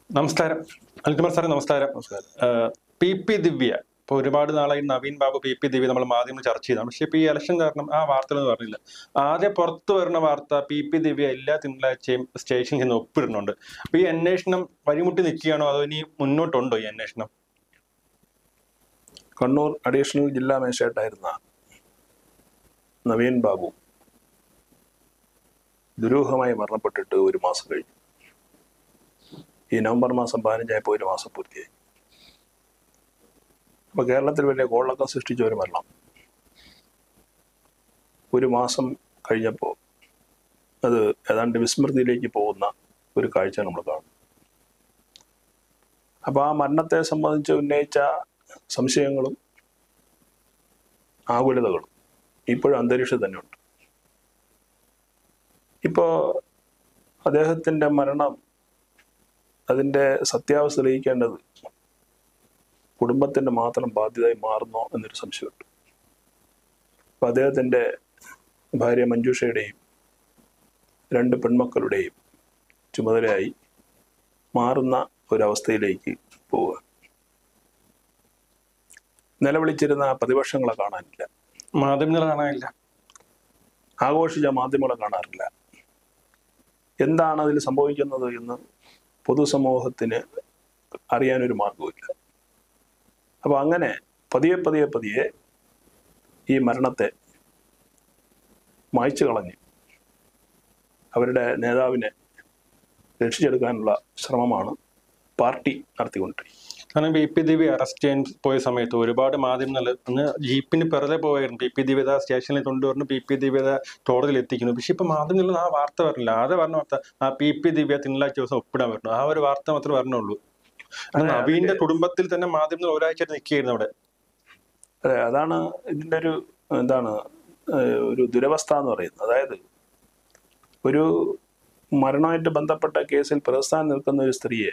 നമസ്കാരം അൽകുമാർ സാറേ. നമസ്കാരം. പി ദിവ്യ ഇപ്പൊ ഒരുപാട് നാളായി നവീൻ ബാബു പി ദിവ്യ നമ്മൾ മാധ്യമം ചർച്ച ചെയ്താണ്. പക്ഷെ ഇപ്പൊ ഈ ഇലക്ഷൻ കാരണം ആ വാർത്തകളൊന്നും പറഞ്ഞില്ല. ആദ്യം പുറത്തു വരുന്ന വാർത്ത പി ദിവ്യ എല്ലാ തിങ്കളാഴ്ചയും സ്റ്റേഷനിൽ നിന്ന് ഒപ്പിടുന്നുണ്ട്. അപ്പൊ ഈ അന്വേഷണം വഴിമുട്ടി നിൽക്കുകയാണോ അതോ ഇനി മുന്നോട്ടുണ്ടോ ഈ അന്വേഷണം? കണ്ണൂർ അഡീഷണൽ ജില്ലാ മേജിസ്ട്രേറ്റായിരുന്ന നവീൻ ബാബു ദുരൂഹമായി മരണപ്പെട്ടിട്ട് ഒരു മാസം കഴിഞ്ഞു. ഈ നവംബർ മാസം 15 ഒരു മാസം പൂർത്തിയായി. അപ്പൊ കേരളത്തിൽ വലിയ കോളക്കം സൃഷ്ടിച്ച ഒരു മരണം ഒരു മാസം കഴിഞ്ഞപ്പോൾ അത് ഏതാണ്ട് വിസ്മൃതിയിലേക്ക് പോകുന്ന ഒരു കാഴ്ച നമ്മൾ കാണും. അപ്പൊ ആ മരണത്തെ സംബന്ധിച്ച് ഉന്നയിച്ച സംശയങ്ങളും ആകുലതകളും ഇപ്പോഴും അന്തരീക്ഷത്തിൽ തന്നെയുണ്ട്. ഇപ്പോ അദ്ദേഹത്തിന്റെ മരണം, അതിന്റെ സത്യാവസ്ഥ തെളിയിക്കേണ്ടത് കുടുംബത്തിന്റെ മാത്രം ബാധ്യതയായി മാറുന്നോ എന്നൊരു സംശയമുണ്ട്. അപ്പൊ അദ്ദേഹത്തിന്റെ ഭാര്യ മഞ്ജുഷയുടെയും 2 പെൺമക്കളുടെയും ചുമതലയായി മാറുന്ന ഒരവസ്ഥയിലേക്ക് പോവുക. നിലവിളിച്ചിരുന്ന പ്രതിപക്ഷങ്ങളെ കാണാനില്ല, മാധ്യമങ്ങളെ കാണാനില്ല, ആഘോഷിച്ച മാധ്യമങ്ങളെ കാണാറില്ല. എന്താണ് അതിൽ സംഭവിക്കുന്നത് എന്ന് പൊതുസമൂഹത്തിന് അറിയാനൊരു മാർഗവുമില്ല. അപ്പൊ അങ്ങനെ പതിയെ ഈ മരണത്തെ മായ്ച്ചു കളഞ്ഞ് അവരുടെ നേതാവിനെ രക്ഷിച്ചെടുക്കാനുള്ള ശ്രമമാണ് പാർട്ടി നടത്തിക്കൊണ്ടിരിക്കുന്നത്. കാരണം പി ദിവ്യ അറസ്റ്റ് ചെയ്യാൻ പോയ സമയത്ത് ഒരുപാട് മാധ്യമങ്ങൾ അന്ന് ജീപ്പിന് പിറകെ പോയായിരുന്നു. പി ദിവ്യത സ്റ്റേഷനിൽ കൊണ്ടുവരുന്നു, പി ദിവ്യത കോടതിയിൽ എത്തിക്കുന്നു. പക്ഷെ ഇപ്പൊ മാധ്യമങ്ങളിൽ ആ വാർത്ത പറഞ്ഞില്ല. ആദ്യ പറഞ്ഞ വാർത്ത ആ പി ദിവ്യ തിങ്കളാഴ്ച ദിവസം ഒപ്പിടാൻ വരുന്നു, ആ ഒരു വാർത്ത മാത്രമേ പറഞ്ഞുള്ളൂ. നവീന്റെ കുടുംബത്തിൽ തന്നെ മാധ്യമങ്ങൾ ഒരാഴ്ച നിൽക്കുകയായിരുന്നു അവിടെ. അതെ, അതാണ് ഇതിന്റെ ഒരു ഒരു ദുരവസ്ഥ എന്ന് പറയുന്നത്. അതായത് ഒരു മരണമായിട്ട് ബന്ധപ്പെട്ട കേസിൽ പ്രതിസ്ഥാനം നിൽക്കുന്ന ഒരു സ്ത്രീയെ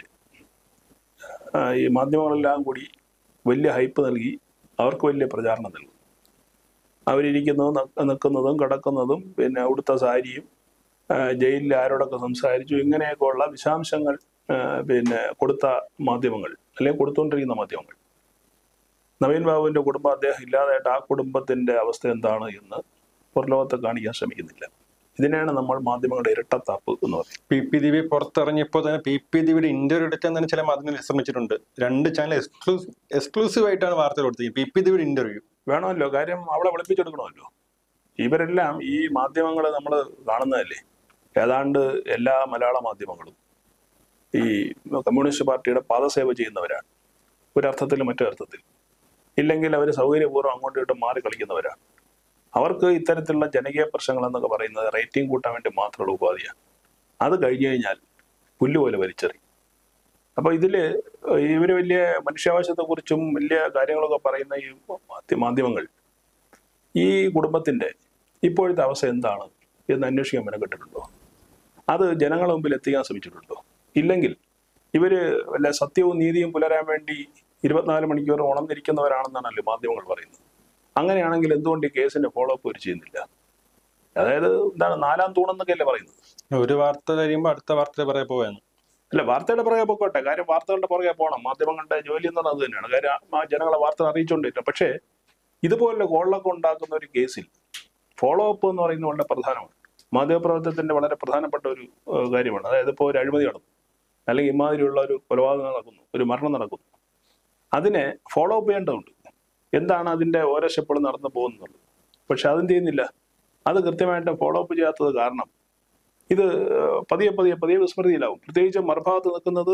ഈ മാധ്യമങ്ങളെല്ലാം കൂടി വലിയ ഹൈപ്പ് നൽകി അവർക്ക് വലിയ പ്രചാരണം നൽകും. അവരിയ്ക്കുന്നതും നിൽക്കുന്നതും കിടക്കുന്നതും പിന്നെ ഉടുത്ത സാരിയും ജയിലിൽ ആരോടൊക്കെ സംസാരിച്ചു ഇങ്ങനെയൊക്കെ ഉള്ള വിശദാംശങ്ങൾ പിന്നെ കൊടുത്ത മാധ്യമങ്ങൾ അല്ലെങ്കിൽ കൊടുത്തുകൊണ്ടിരിക്കുന്ന മാധ്യമങ്ങൾ. നവീൻ ബാബുവിന്റെ കുടുംബം അദ്ദേഹം ഇല്ലാതായിട്ട് ആ കുടുംബത്തിന്റെ അവസ്ഥ എന്താണ് എന്ന് പുറലോകത്തെ കാണിക്കാൻ ശ്രമിക്കുന്നില്ല. ഇതിനെയാണ് നമ്മൾ മാധ്യമങ്ങളുടെ ഇരട്ടത്താപ്പ് എന്ന് പറയുന്നത്. പി ദിവ്യ പുറത്തിറങ്ങിയപ്പോൾ തന്നെ പി ദിവ്യയുടെ ഇന്റർവ്യൂ എടുക്കാൻ തന്നെ ചില മാധ്യമങ്ങൾ ശ്രമിച്ചിട്ടുണ്ട്. 2 ചാനൽ എക്സ്ക്ലൂസീവ് ആയിട്ടാണ് വാർത്ത കൊടുത്തത്. പി ദിവ്യയുടെ ഇന്റർവ്യൂ വേണമല്ലോ, കാര്യം അവളെ വിളിപ്പിച്ചെടുക്കണമല്ലോ. ഇവരെല്ലാം ഈ മാധ്യമങ്ങൾ നമ്മൾ കാണുന്നതല്ലേ, ഏതാണ്ട് എല്ലാ മലയാള മാധ്യമങ്ങളും ഈ കമ്മ്യൂണിസ്റ്റ് പാർട്ടിയുടെ പാദസേവ ചെയ്യുന്നവരാണ്, ഒരർത്ഥത്തിൽ മറ്റൊരർത്ഥത്തിൽ. ഇല്ലെങ്കിൽ അവർ സൗകര്യപൂർവ്വം അങ്ങോട്ടും ഇങ്ങോട്ടും മാറി കളിക്കുന്നവരാണ്. അവർക്ക് ഇത്തരത്തിലുള്ള ജനകീയ പ്രശ്നങ്ങൾ എന്നൊക്കെ പറയുന്നത് റേറ്റിംഗ് കൂട്ടാൻ വേണ്ടി മാത്രമുള്ള ഉപാധിയാണ്. അത് കഴിഞ്ഞു കഴിഞ്ഞാൽ പുല്ലുപോലെ വലിച്ചെറി. അപ്പൊ ഇതില് ഇവര് വലിയ മനുഷ്യാവകാശത്തെക്കുറിച്ചും വലിയ കാര്യങ്ങളൊക്കെ പറയുന്ന ഈ മാധ്യമങ്ങൾ ഈ കുടുംബത്തിന്റെ ഇപ്പോഴത്തെ അവസ്ഥ എന്താണ് എന്ന് അന്വേഷിക്കാൻ മെനക്കെട്ടിട്ടുണ്ടോ? അത് ജനങ്ങളുടെ മുമ്പിൽ എത്തിക്കാൻ ശ്രമിച്ചിട്ടുണ്ടോ? ഇല്ലെങ്കിൽ ഇവര് വല്ല സത്യവും നീതിയും പുലരാൻ വേണ്ടി 24 മണിക്കൂർ ഉണർന്നിരിക്കുന്നവരാണെന്നാണല്ലോ മാധ്യമങ്ങൾ പറയുന്നത്. അങ്ങനെയാണെങ്കിൽ എന്തുകൊണ്ട് ഈ കേസിന്റെ ഫോളോ അപ്പ് ഒരു ചെയ്യുന്നില്ല? അതായത് 4-ാം തൂണെന്നൊക്കെയല്ലേ പറയുന്നത്. ഒരു വാർത്ത കഴിയുമ്പോൾ അടുത്ത വാർത്ത പുറകെ പോവാണ്. അല്ല, വാർത്തയുടെ പുറകെ പോയിക്കോട്ടെ, കാര്യം വാർത്തകളുടെ പുറകെ പോകണം. മാധ്യമങ്ങളുടെ ജോലി എന്ന് പറഞ്ഞത് തന്നെയാണ്. കാര്യം ജനങ്ങളെ വാർത്ത അറിയിച്ചുകൊണ്ടിരിക്കുക. പക്ഷേ ഇതുപോലെ കോളിളക്കം ഉണ്ടാക്കുന്ന ഒരു കേസിൽ ഫോളോ അപ്പ് എന്ന് പറയുന്നത് വളരെ പ്രധാനമാണ്. മാധ്യമപ്രവർത്തനത്തിന്റെ വളരെ പ്രധാനപ്പെട്ട ഒരു കാര്യമാണ്. അതായത് ഇപ്പോൾ ഒരു അഴിമതി നടന്നു, അല്ലെങ്കിൽ ഇമാതിരിയുള്ള ഒരു കൊലപാതകം നടക്കുന്നു, ഒരു മരണം നടക്കുന്നു, അതിനെ ഫോളോ അപ്പ് ചെയ്യേണ്ടതുണ്ട്. എന്താണ് അതിന്റെ ഓരോ സ്റ്റെപ്പുകളും നടന്നു പോകുന്നുള്ളത്. പക്ഷെ അതും ചെയ്യുന്നില്ല. അത് കൃത്യമായിട്ട് ഫോളോ അപ്പ് ചെയ്യാത്തത് കാരണം ഇത് പതിയെ വിസ്മൃതിയിലാവും. പ്രത്യേകിച്ച് മറുഭാഗത്ത് നിൽക്കുന്നത്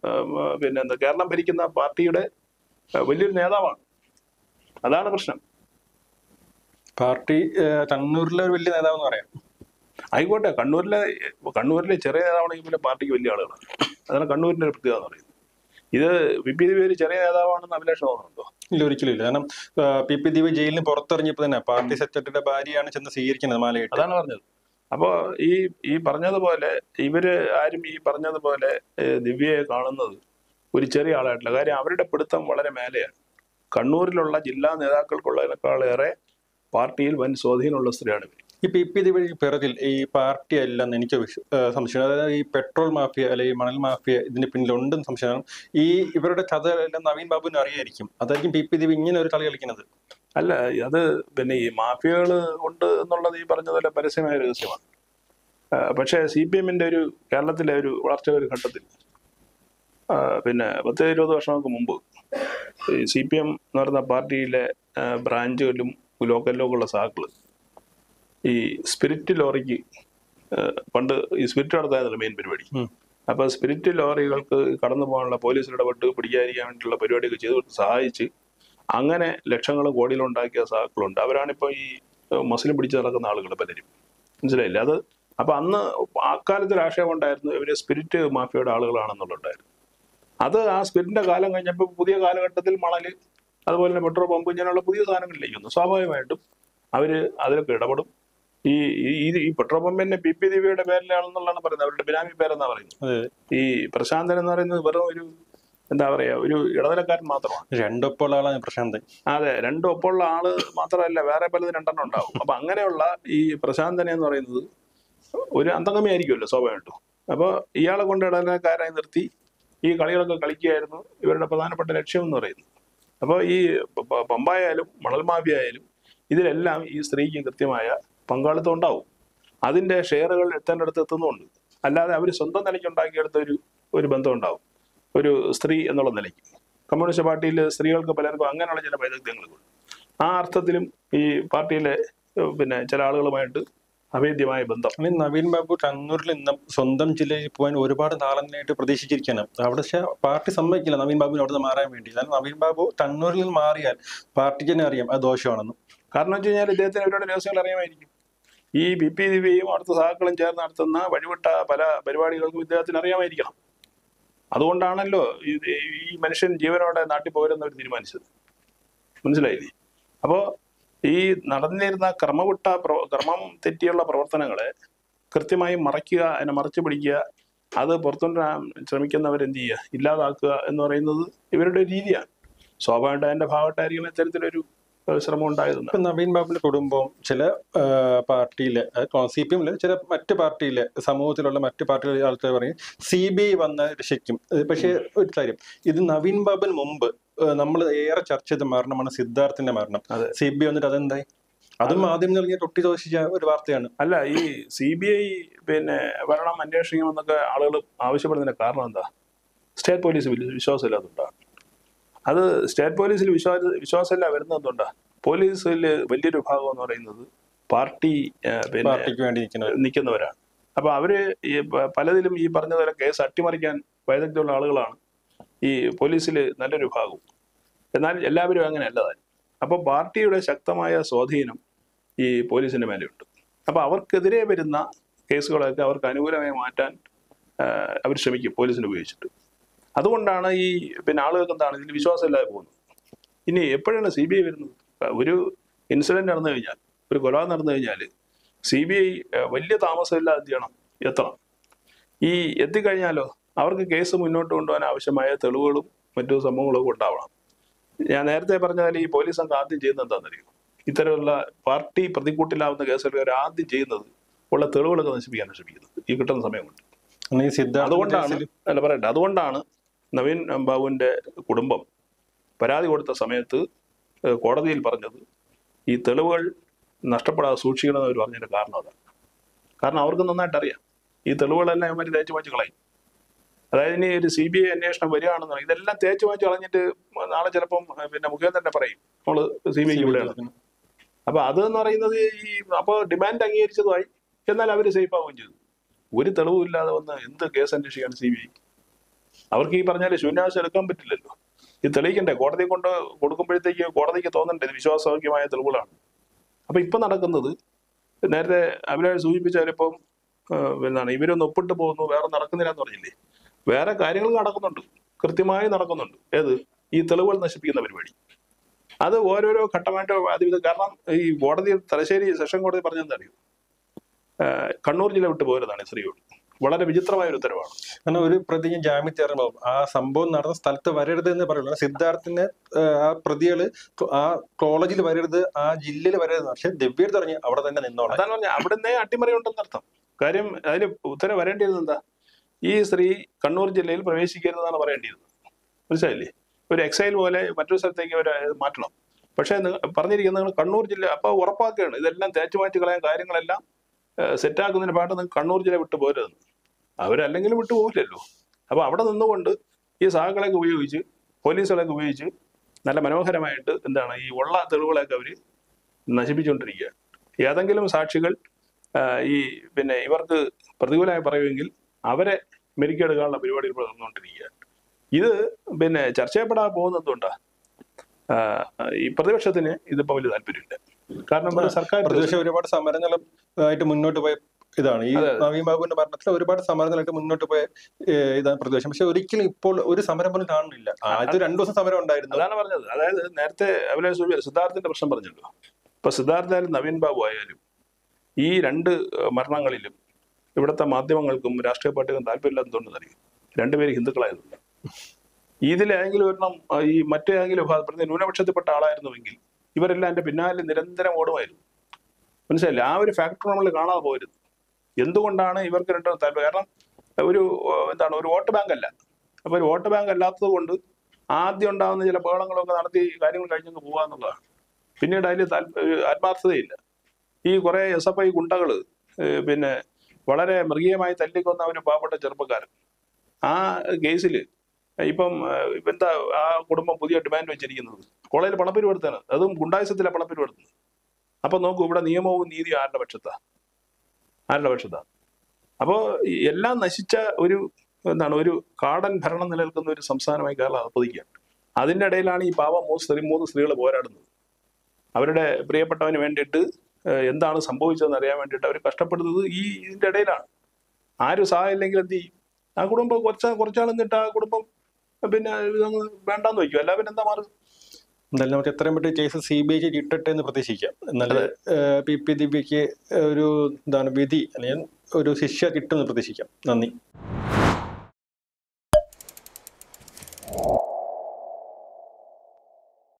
കേരളം ഭരിക്കുന്ന പാർട്ടിയുടെ വലിയൊരു നേതാവാണ്. അതാണ് പ്രശ്നം. പാർട്ടി കണ്ണൂരിലെ ഒരു വലിയ നേതാവെന്ന് പറയാം. ആയിക്കോട്ടെ, കണ്ണൂരിലെ ചെറിയ നേതാവാണെങ്കിൽ പോലും പാർട്ടിക്ക് വലിയ ആളുകളാണ്. അതാണ് കണ്ണൂരിന്റെ ഒരു പ്രത്യേകത എന്ന് പറയുന്നത്. ഇത് പി ദിവ്യ ഒരു ചെറിയ നേതാവാണെന്ന് അഭിലാഷം തോന്നുന്നുണ്ടോ? ഇല്ല, ഒരിക്കലും ഇല്ല. കാരണം പി ദിവ്യ ജയിലിന് പുറത്തിറങ്ങിയപ്പോൾ തന്നെ പാർട്ടി സെക്രട്ടറിയുടെ ഭാര്യയാണ് ചെന്ന് സ്വീകരിക്കുന്നത് മാലയിട്ട്. അതാണ് പറഞ്ഞത്. അപ്പോ ഈ പറഞ്ഞതുപോലെ ഇവര് ആരും ഈ പറഞ്ഞതുപോലെ ദിവ്യയെ കാണുന്നത് ഒരു ചെറിയ ആളായിട്ടില്ല. കാര്യം അവരുടെ പിടുത്തം വളരെ മേലെയാണ്. കണ്ണൂരിലുള്ള ജില്ലാ നേതാക്കൾക്കുള്ളതിനേക്കാളേറെ പാർട്ടിയിൽ വൻ സ്വാധീനമുള്ള സ്ത്രീയാണ് ഇവർ. ഈ പി ദിവ്യ പിറകിൽ ഈ പാർട്ടി അല്ലെന്ന് എനിക്ക് സംശയം. അതായത് ഈ പെട്രോൾ മാഫിയ അല്ലെങ്കിൽ ഈ മണൽ മാഫിയ ഇതിന് പിന്നിലുണ്ടെന്ന് സംശയമാണ്. ഈ ഇവരുടെ കഥ എല്ലാം നവീൻ ബാബുവിന് അറിയായിരിക്കും. അതായിരിക്കും പി ദിവ്യ ഇങ്ങനെ ഒരു കളി കളിക്കുന്നത്. അല്ല, അത് പിന്നെ ഈ മാഫിയകൾ ഉണ്ട് എന്നുള്ളത് ഈ പറഞ്ഞതുപോലെ പരസ്യമായ രഹസ്യമാണ്. പക്ഷേ CPM-ന്റെ ഒരു കേരളത്തിലെ ഒരു വളർച്ചയുടെ ഒരു ഘട്ടത്തിൽ പിന്നെ 10-20 വർഷങ്ങൾക്ക് മുമ്പ് ഈ CPM എന്ന് പറയുന്ന പാർട്ടിയിലെ ബ്രാഞ്ചുകളിലും ലോക്കലിലും ഉള്ള സാക്കള് ഈ സ്പിരിറ്റ് ലോറിക്ക് പണ്ട് ഈ സ്പിരിറ്റ് നടത്താനുള്ള മെയിൻ പരിപാടി. അപ്പൊ സ്പിരിറ്റ് ലോറികൾക്ക് കടന്നു പോകാനുള്ള പോലീസിൽ ഇടപെട്ട് പിടിക്കാതിരിക്കാൻ വേണ്ടിയുള്ള പരിപാടിയൊക്കെ ചെയ്ത് സഹായിച്ച് അങ്ങനെ ലക്ഷങ്ങളും കോടികളും ഉണ്ടാക്കിയ സാക്കളുണ്ട്. അവരാണിപ്പോൾ ഈ മുസ്ലിം പിടിച്ച് നടക്കുന്ന ആളുകൾ പലരും. മനസ്സിലായില്ലേ? അത് അപ്പൊ അന്ന് അക്കാലത്ത് രാഷ്ട്രീയം ഉണ്ടായിരുന്നു, ഇവര് സ്പിരിറ്റ് മാഫിയയുടെ ആളുകളാണെന്നുള്ളതായിരുന്നു. അത് ആ സ്പിരിറ്റിന്റെ കാലം കഴിഞ്ഞപ്പോൾ പുതിയ കാലഘട്ടത്തിൽ മണല് അതുപോലെ തന്നെ പെട്രോൾ പമ്പ് ഇങ്ങനെയുള്ള പുതിയ സാധനങ്ങളിലേക്ക് വന്നു. സ്വാഭാവികമായിട്ടും അവര് അതിലൊക്കെ ഇടപെടും. ഈ പെട്രോൾ പമ്പിന്റെ പി ദിവ്യയുടെ പേരിലാണെന്നുള്ളതാണ് പറയുന്നത്. അവരുടെ ബിനാമി പേരെന്നാ പറയുന്നത്. ഈ പ്രശാന്തൻ എന്ന് പറയുന്നത് വെറും ഒരു എന്താ പറയാ, ഒരു ഇടനിലക്കാരൻ മാത്രമാണ്. രണ്ടൊപ്പമുള്ള ആളാണ് പ്രശാന്തൻ. അതെ, രണ്ടൊപ്പമുള്ള ആള് മാത്രമല്ല, വേറെ പലതും രണ്ടെണ്ണം ഉണ്ടാവും. അപ്പൊ അങ്ങനെയുള്ള ഈ പ്രശാന്തനെ എന്ന് പറയുന്നത് ഒരു അന്തംഗമി ആയിരിക്കുമല്ലോ സ്വാഭാവികമായിട്ടും. അപ്പൊ ഇയാളെ കൊണ്ട് ഇടനിലക്കാരായി നിർത്തി ഈ കളികളൊക്കെ കളിക്കുകയായിരുന്നു ഇവരുടെ പ്രധാനപ്പെട്ട ലക്ഷ്യം എന്ന് പറയുന്നത്. അപ്പോൾ ഈ പമ്പായാലും മണൽ മാഫിയ ആയാലും ഇതിലെല്ലാം ഈ സ്ത്രീക്ക് കൃത്യമായ പങ്കാളിത്തം ഉണ്ടാവും. അതിന്റെ ഷെയറുകൾ എത്തേണ്ടടുത്ത് എത്തുന്നുണ്ട്. അല്ലാതെ അവർ സ്വന്തം നിലയ്ക്ക് ഉണ്ടാക്കിയെടുത്ത ഒരു ബന്ധം ഉണ്ടാവും ഒരു സ്ത്രീ എന്നുള്ള നിലയ്ക്ക്. കമ്മ്യൂണിസ്റ്റ് പാർട്ടിയിൽ സ്ത്രീകൾക്ക് പലർക്കും അങ്ങനെയുള്ള ചില വൈദഗ്ധ്യങ്ങളുണ്ട്. ആ അർത്ഥത്തിലും ഈ പാർട്ടിയിലെ പിന്നെ ചില ആളുകളുമായിട്ട് അഭേദ്യമായ ബന്ധം. നവീൻ ബാബു കണ്ണൂരിൽ നിന്നും സ്വന്തം ജില്ലയിൽ പോകാൻ ഒരുപാട് നാളെന്നായിട്ട് പ്രതീക്ഷിച്ചിരിക്കുകയാണ്. അവിടെ പാർട്ടി സമ്മതിക്കില്ല നവീൻ ബാബുവിന് അവിടെ നിന്ന് മാറാൻ വേണ്ടി. കാരണം നവീൻ ബാബു കണ്ണൂരിൽ നിന്ന് മാറിയാൽ പാർട്ടിക്ക് തന്നെ അറിയാം അത് ദോഷമാണെന്ന്. കാരണം വെച്ച് കഴിഞ്ഞാൽ ഇദ്ദേഹത്തിന് അവരുടെ രഹസ്യങ്ങൾ അറിയാമായിരിക്കും. ഈ പി ദിവ്യയും അടുത്ത സഹാക്കളും ചേർന്ന് നടത്തുന്ന വഴിവിട്ട പല പരിപാടികൾക്കും ഇദ്ദേഹത്തിന് അറിയാമായിരിക്കണം. അതുകൊണ്ടാണല്ലോ ഈ മനുഷ്യൻ ജീവനോടെ നാട്ടിൽ പോരുന്നവർ തീരുമാനിച്ചത്. മനസ്സിലായില്ലേ? അപ്പോ ഈ നടന്നിരുന്ന ക്രമം തെറ്റിയുള്ള പ്രവർത്തനങ്ങളെ കൃത്യമായി മറയ്ക്കുക, അതിനെ മറച്ചു പിടിക്കുക, അത് പുറത്തുകൊണ്ടുവരാൻ ശ്രമിക്കുന്നവരെന്ത് ചെയ്യുക, ഇല്ലാതാക്കുക എന്ന് പറയുന്നത് ഇവരുടെ രീതിയാണ്. സ്വാഭാവികമായിട്ട് അതിന്റെ ഭാഗമായിട്ടായിരിക്കും ഇത്തരത്തിലൊരു ശ്രമം ഉണ്ടായിരുന്നു. ഇപ്പൊ നവീൻ ബാബുവിന്റെ കുടുംബം ചില പാർട്ടിയിലെ CPM ചില മറ്റ് പാർട്ടിയിലെ സമൂഹത്തിലുള്ള മറ്റ് പാർട്ടിയിലെ ആൾക്കാർ പറയും CBI വന്ന് രക്ഷിക്കും. പക്ഷെ ഒരു കാര്യം, ഇത് നവീൻ ബാബുവിന് മുമ്പ് നമ്മൾ ഏറെ ചർച്ച ചെയ്ത മരണമാണ് സിദ്ധാർത്ഥിന്റെ മരണം. CBI വന്നിട്ട് അതെന്തായി? അതും ആദ്യം നൽകിയ തൊട്ടി ദോഷിച്ച ഒരു വാർത്തയാണ്. അല്ല, ഈ CBI പിന്നെ വരണം അന്വേഷിക്കുമെന്നൊക്കെ ആളുകൾ ആവശ്യപ്പെടുന്നതിന്റെ കാരണം എന്താ? സ്റ്റേറ്റ് പോലീസ് വിശ്വാസമില്ലാത്തതുകൊണ്ടാണ്. അത് സ്റ്റേറ്റ് പോലീസിൽ വിശ്വാസമില്ല വരുന്നത് എന്തുകൊണ്ടാ? പോലീസിൽ വലിയൊരു ഭാഗം എന്ന് പറയുന്നത് പാർട്ടിക്ക് വേണ്ടി നിൽക്കുന്നവരാണ്. അപ്പൊ അവര് പലതിലും ഈ പറഞ്ഞതുപോലെ കേസ് അട്ടിമറിക്കാൻ വൈദഗ്ധ്യമുള്ള ആളുകളാണ് ഈ പോലീസിൽ നല്ലൊരു ഭാഗവും. എന്നാൽ എല്ലാവരും അങ്ങനെ അല്ലതായി. അപ്പൊ പാർട്ടിയുടെ ശക്തമായ സ്വാധീനം ഈ പോലീസിന്റെ മേലെയുണ്ട്. അപ്പൊ അവർക്കെതിരെ വരുന്ന കേസുകളൊക്കെ അവർക്ക് അനുകൂലമായി മാറ്റാൻ അവർ ശ്രമിക്കും പോലീസിനെ ഉപയോഗിച്ചിട്ട്. അതുകൊണ്ടാണ് ഈ പിന്നെ ആളുകൾക്ക് എന്താണ് ഇതിൽ വിശ്വാസമില്ലാതെ പോകുന്നത്. ഇനി എപ്പോഴാണ് CBI വരുന്നത്? ഒരു ഇൻസിഡന്റ് നടന്നു കഴിഞ്ഞാൽ, ഒരു കൊലപാതകം നടന്നു കഴിഞ്ഞാൽ CBI വലിയ താമസമില്ലാതെ എന്ത് ചെയ്യണം, എത്തണം. ഈ എത്തിക്കഴിഞ്ഞാലോ അവർക്ക് കേസ് മുന്നോട്ട് കൊണ്ടുപോകാൻ ആവശ്യമായ തെളിവുകളും മറ്റു സംഭവങ്ങളും ഉണ്ടാവണം. ഞാൻ നേരത്തെ പറഞ്ഞാൽ ഈ പോലീസ് സംഘം ആദ്യം ചെയ്യുന്നത് എന്താണെന്നറിയോ? ഇത്തരമുള്ള പാർട്ടി പ്രതിക്കൂട്ടിലാവുന്ന കേസുകൾ ആദ്യം ചെയ്യുന്നത് ഉള്ള തെളിവുകളൊക്കെ നശിപ്പിക്കാനാണ് ശ്രമിക്കുന്നത് ഈ കിട്ടുന്ന സമയം കൊണ്ട്. അതുകൊണ്ടാണ് നവീൻ ബാബുവിന്റെ കുടുംബം പരാതി കൊടുത്ത സമയത്ത് കോടതിയിൽ പറഞ്ഞത് ഈ തെളിവുകൾ നഷ്ടപ്പെടാതെ സൂക്ഷിക്കണമെന്ന് അവർ പറഞ്ഞതിന്റെ കാരണം അതാണ്. കാരണം അവർക്ക് നന്നായിട്ട് അറിയാം ഈ തെളിവുകളെല്ലാം ഇവർ തേച്ച് മാച്ച് കളയും. അതായത് ഇനി ഒരു CBI അന്വേഷണം വരികയാണെന്ന് ഇതെല്ലാം തേച്ച് മാച്ച് കളഞ്ഞിട്ട് നാളെ ചിലപ്പം പിന്നെ മുഖ്യമന്ത്രി തന്നെ പറയും നമ്മള് CBI ഇവിടെയാണ്. അപ്പൊ അതെന്ന് പറയുന്നത് ഈ അപ്പോൾ ഡിമാൻഡ് അംഗീകരിച്ചതുമായി, എന്നാൽ അവർ സേഫ് ആവുകയും ചെയ്തു. ഒരു തെളിവും ഇല്ലാതെ വന്ന് എന്ത് കേസ് അന്വേഷിക്കാൻ CBI? അവർക്ക് ഈ പറഞ്ഞാൽ ശൂന്യാവസ്ഥ എടുക്കാൻ പറ്റില്ലല്ലോ. ഇത് തെളിയിക്കണ്ടേ? കോടതിയെ കൊണ്ട് കൊടുക്കുമ്പോഴത്തേക്ക് കോടതിക്ക് തോന്നണ്ടേ ഇത് വിശ്വാസയോഗ്യമായ തെളിവുകളാണ്. അപ്പൊ ഇപ്പൊ നടക്കുന്നത് നേരത്തെ അഭിലാഷ് സൂചിപ്പിച്ചാലിപ്പം എന്താണ് ഇവരൊന്ന് ഒപ്പിട്ട് പോകുന്നു, വേറെ നടക്കുന്നില്ല എന്ന് പറഞ്ഞില്ലേ? വേറെ കാര്യങ്ങൾ നടക്കുന്നുണ്ട്, കൃത്യമായി നടക്കുന്നുണ്ട്. ഏത്? ഈ തെളിവുകൾ നശിപ്പിക്കുന്ന പരിപാടി. അത് ഓരോരോ ഘട്ടമായിട്ട് അതിവിധ. കാരണം ഈ കോടതി തലശ്ശേരി സെഷൻ കോടതി പറഞ്ഞെന്താ അറിയോ? കണ്ണൂർ ജില്ല വിട്ടു പോരുന്നതാണ് സ്ത്രീയോട്. വളരെ വിചിത്രമായ ഒരു ഉത്തരവാണ്. കാരണം ഒരു പ്രതി ജാമ്യത്തിൽ ഇറങ്ങുമ്പോൾ ആ സംഭവം നടന്ന സ്ഥലത്ത് വരരുത് എന്ന് പറയുള്ളൂ. സിദ്ധാർത്ഥിന്റെ ആ പ്രതികള് ആ കോളേജിൽ വരരുത്, ആ ജില്ലയിൽ വരരുത്. പക്ഷെ ദിവ്യ തുടങ്ങി അവിടെ തന്നെ നിന്നോളാം. അതാണ് പറഞ്ഞ അവിടുന്ന് അട്ടിമറി ഉണ്ടെന്നർത്ഥം. കാര്യം അതിന് ഉത്തരവ് വരേണ്ടിയത് എന്താ? ഈ സ്ത്രീ കണ്ണൂർ ജില്ലയിൽ പ്രവേശിക്കരുതെന്നാണ് പറയേണ്ടിയിരുന്നത്. മനസ്സിലായില്ലേ? ഒരു എക്സൈൽ പോലെ മറ്റൊരു സ്ഥലത്തേക്ക് അവർ മാറ്റണം. പക്ഷേ പറഞ്ഞിരിക്കുന്നത് നിങ്ങൾ കണ്ണൂർ ജില്ല, അപ്പോൾ ഉറപ്പാക്കുകയാണ് ഇതെല്ലാം തേച്ചു മാറ്റി കളയാൻ കാര്യങ്ങളെല്ലാം സെറ്റാക്കുന്നതിന് പാട്ട് നിങ്ങൾ കണ്ണൂർ ജില്ല വിട്ടു പോരുതെന്ന്. അവരല്ലെങ്കിലും വിട്ടു പോകില്ലല്ലോ. അപ്പോൾ അവിടെ നിന്നുകൊണ്ട് ഈ സഹകളെയൊക്കെ ഉപയോഗിച്ച്, പോലീസുകളെയൊക്കെ ഉപയോഗിച്ച് നല്ല മനോഹരമായിട്ട് എന്താണ് ഈ ഉള്ള തെളിവുകളെയൊക്കെ അവർ നശിപ്പിച്ചുകൊണ്ടിരിക്കുക. ഏതെങ്കിലും സാക്ഷികൾ ഈ ഇവർക്ക് പ്രതികൂലമായി പറയുമെങ്കിൽ അവരെ മെരുക്കിയെടുക്കാനുള്ള പരിപാടികൾ നടന്നുകൊണ്ടിരിക്കുക. ഇത് ചർച്ച ചെയ്യപ്പെടാൻ പോകുന്നത് എന്തുകൊണ്ടാ? ഈ പ്രതിപക്ഷത്തിന് ഇതിപ്പോ വലിയ താല്പര്യമില്ല. കാരണം സർക്കാർ പ്രതിപക്ഷം ഒരുപാട് സമരങ്ങളും ആയിട്ട് മുന്നോട്ട് പോയ ഇതാണ് ഈ നവീൻ ബാബുവിന്റെ ഭരണത്തിൽ ഒരുപാട് സമരങ്ങളായിട്ട് മുന്നോട്ട് പോയ ഇതാണ് പ്രതിപക്ഷം. പക്ഷെ ഒരിക്കലും ഇപ്പോൾ ഒരു സമരം പോലും കാണുന്നില്ല. ആദ്യത്തെ 2 ദിവസം സമരം ഉണ്ടായിരുന്നു. അതാണ് പറഞ്ഞത്. അതായത് നേരത്തെ അവരെ സിദ്ധാർത്ഥിന്റെ പ്രശ്നം പറഞ്ഞല്ലോ. ഇപ്പൊ സിദ്ധാർത്ഥായാലും നവീൻ ബാബു ആയാലും ഈ 2 മരണങ്ങളിലും ഇവിടുത്തെ മാധ്യമങ്ങൾക്കും രാഷ്ട്രീയ പാർട്ടികൾക്കും താല്പര്യമില്ലാത്തതുകൊണ്ട് അറിയും. 2 പേര് ഹിന്ദുക്കളായതുകൊണ്ട്. ഇതിലേതെങ്കിലും ഒരെണ്ണം ഈ മറ്റേതെങ്കിലും ന്യൂനപക്ഷത്തിൽപ്പെട്ട ആളായിരുന്നുവെങ്കിൽ ഇവരെല്ലാം എൻ്റെ പിന്നാലെ നിരന്തരം ഓടുമായിരുന്നു. മനസ്സിലായില്ല? ആ ഒരു ഫാക്ടർ നമ്മൾ കാണാതെ പോരുത്. എന്തുകൊണ്ടാണ് ഇവർക്ക് 2 താല്പര്യം? കാരണം ഒരു ഒരു വോട്ട് ബാങ്ക് അല്ല. അപ്പൊ ഒരു വോട്ട് ബാങ്ക് അല്ലാത്തത് കൊണ്ട് ആദ്യം ഉണ്ടാകുന്ന ചില ബഹളങ്ങളൊക്കെ നടത്തി കാര്യങ്ങൾ കഴിഞ്ഞങ്ങ് പോകാന്നുള്ളതാണ്. പിന്നീട് അതിൽ ആത്മാർത്ഥതയില്ല. ഈ കുറെ SFI ഗുണ്ടകള് വളരെ മൃഗീയമായി തല്ലിക്കൊന്ന ഒരു പാവപ്പെട്ട ചെറുപ്പക്കാരൻ, ആ കേസിൽ ഇപ്പം എന്താ ആ കുടുംബം പുതിയ ഡിമാൻഡ് വെച്ചിരിക്കുന്നത്? കോളേജിൽ പണപ്പിരിവെടുത്താണ്, അതും ഗുണ്ടായുസത്തിലാണ് പണപ്പിരിവെടുത്തത്. അപ്പൊ നോക്കൂ, ഇവിടെ നിയമവും നീതിയും ആരുടെ പക്ഷത്താ? അപ്പോ എല്ലാം നശിച്ച ഒരു ഒരു കാടൻ ഭരണം നിലനിൽക്കുന്ന ഒരു സംസ്ഥാനമായി കേരളം അധപ്പതിക്കുകയാണ്. അതിൻ്റെ ഇടയിലാണ് ഈ പാവം 3 സ്ത്രീകൾ പോരാടുന്നത്. അവരുടെ പ്രിയപ്പെട്ടവന് വേണ്ടിയിട്ട് എന്താണ് സംഭവിച്ചതെന്ന് അറിയാൻ വേണ്ടിയിട്ട് അവർ കഷ്ടപ്പെടുന്നത് ഇതിന്റെ ഇടയിലാണ്. ആരും സഹായം ഇല്ലെങ്കിൽ എന്ത് ചെയ്യും? ആ കുടുംബം കുറച്ചാൾ നിന്നിട്ട് ആ കുടുംബം ഇതങ്ങ് വേണ്ടാന്ന് വയ്ക്കും. അല്ല പിന്നെ എന്താ മാറുക? എന്തായാലും നമുക്ക് എത്രയും പെട്ടെന്ന് കേസ് CBI ഇട്ടട്ടെ എന്ന് പ്രതീക്ഷിക്കാം. എന്നാലും PP ദിവ്യക്ക് ഒരു വിധി അല്ലെങ്കിൽ ഒരു ശിക്ഷ കിട്ടുമെന്ന് പ്രതീക്ഷിക്കാം. നന്ദി.